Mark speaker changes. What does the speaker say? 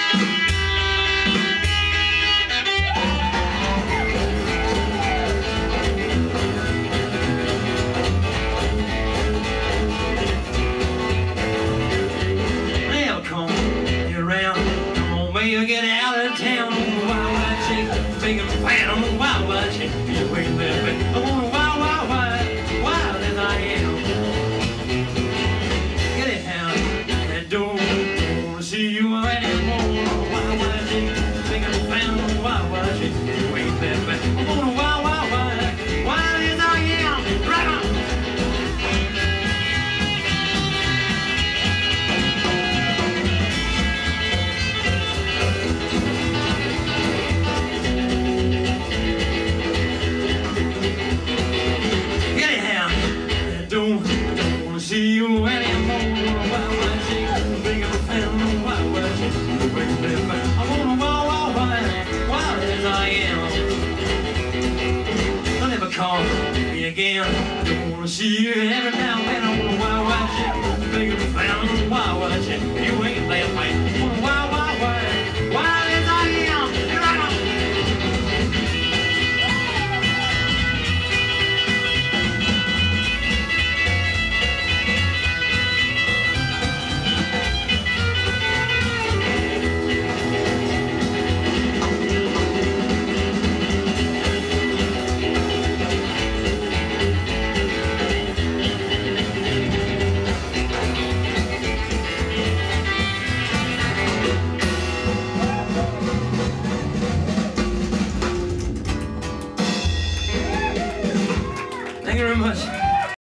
Speaker 1: You get out of town, wild, wild chick, big and fat on the wild, wild chick. You ain't living. I want a wild, wild, wild, wild as I am. Get it out, and don't wanna see you anymore. Wild, wild chick, big and fat on the wild, wild chick. You ain't living. I want a wild, wild, wild, wild as I am. Right on. Don't wanna see you anymore. Wild, wild chick, big and fat on the wild, wild chick. You ain't living. I want a wild, wild, wild, wild as I am. I'll never call me again. Don't wanna see you every now and then. I want a wild, wild chick, big and fat on the wild, wild chick. You ain't living.